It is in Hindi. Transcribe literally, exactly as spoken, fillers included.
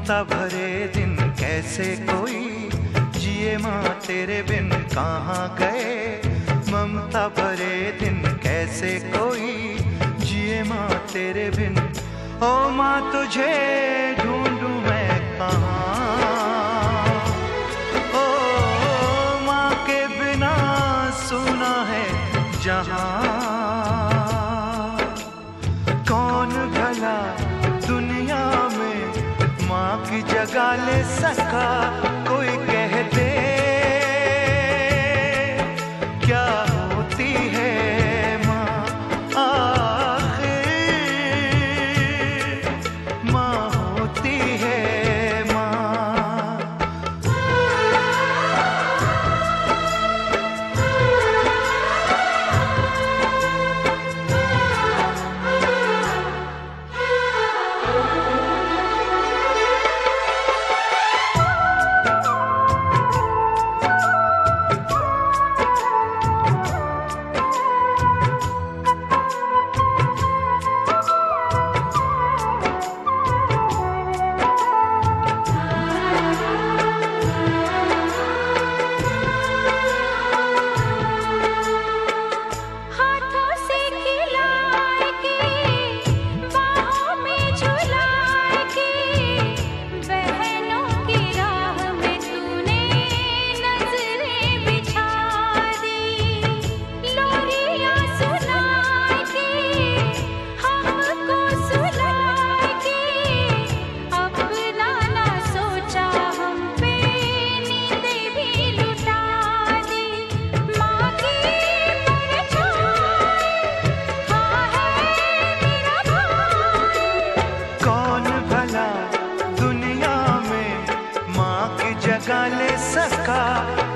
ममता भरे दिन कैसे कोई जिए माँ तेरे बिन कहाँ गए। ममता भरे दिन कैसे कोई जिए माँ तेरे बिन। ओ माँ तुझे ढूंढूं मैं कहाँ। ओ माँ के बिना सुना है जहाँ। कौन भला दुनिया में माँ की जगह ले सका। कोई कह दे क्या होती है माँ आखिर। माँ होती है माँ। जगा ले सका